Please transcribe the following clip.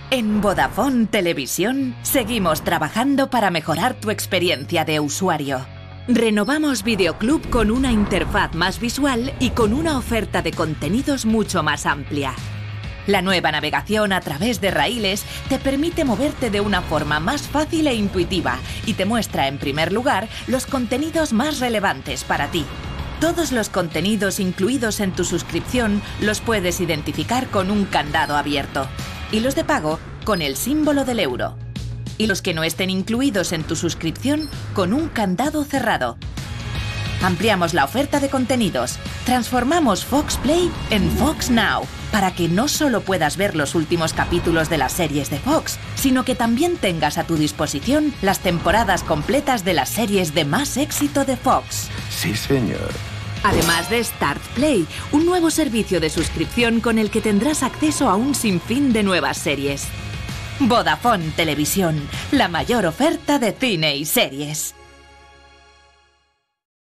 En Vodafone Televisión seguimos trabajando para mejorar tu experiencia de usuario. Renovamos Videoclub con una interfaz más visual y con una oferta de contenidos mucho más amplia. La nueva navegación a través de raíles te permite moverte de una forma más fácil e intuitiva y te muestra en primer lugar los contenidos más relevantes para ti. Todos los contenidos incluidos en tu suscripción los puedes identificar con un candado abierto y los de pago con el símbolo del euro. Y los que no estén incluidos en tu suscripción con un candado cerrado. Ampliamos la oferta de contenidos. Transformamos Fox Play en Fox Now para que no solo puedas ver los últimos capítulos de las series de Fox, sino que también tengas a tu disposición las temporadas completas de las series de más éxito de Fox. Sí, señor. Además de Start Play, un nuevo servicio de suscripción con el que tendrás acceso a un sinfín de nuevas series. Vodafone Televisión, la mayor oferta de cine y series.